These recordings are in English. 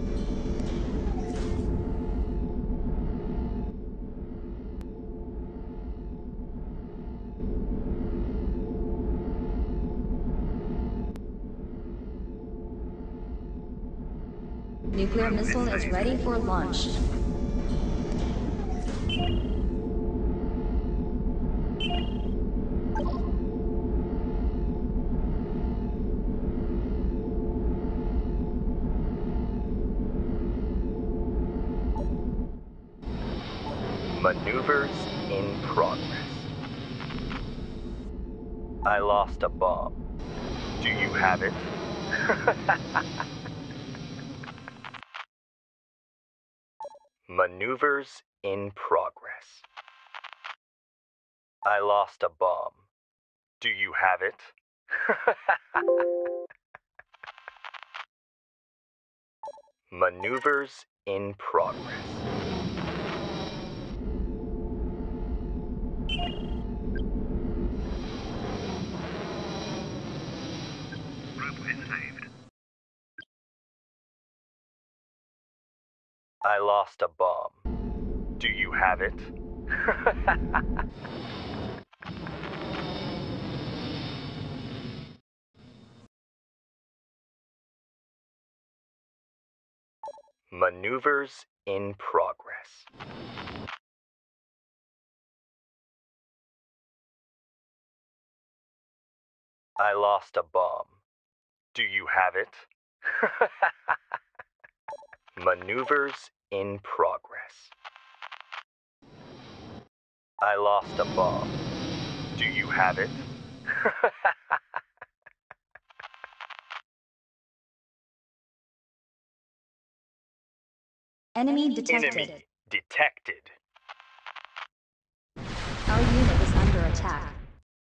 Nuclear missile is ready for launch. Maneuvers in progress. I lost a bomb. Do you have it? Maneuvers in progress. I lost a bomb. Do you have it? Maneuvers in progress. I lost a bomb. Do you have it? Maneuvers in progress. I lost a bomb. Do you have it? Maneuvers in progress. I lost a bomb. Do you have it? Enemy detected. Enemy detected. Our unit is under attack.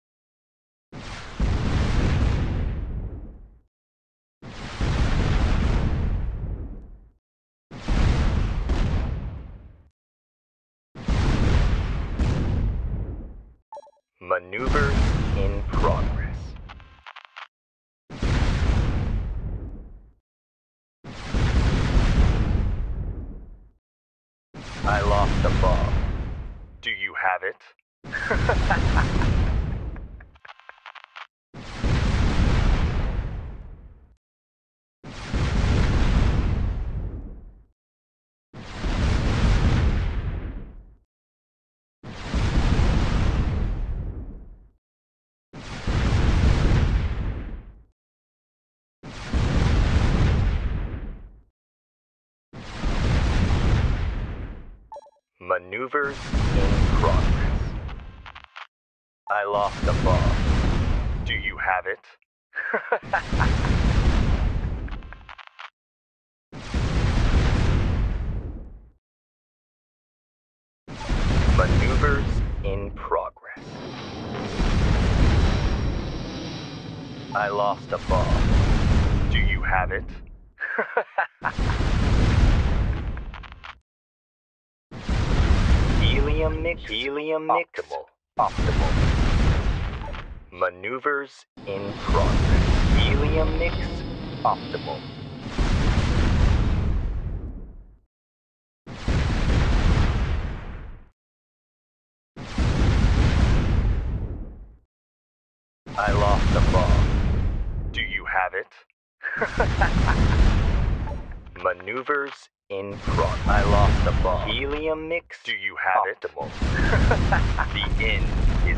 Maneuvers in progress. I lost a bomb. Do you have it? Maneuvers in progress. I lost a bomb. Do you have it? Maneuvers in progress. I lost a bomb. Do you have it? Helium mix. Optimal. Maneuvers in progress. Helium mix optimal. I lost a bomb. Do you have it? Maneuvers in progress. I lost a bomb. Helium mix. Do you have optimal. The end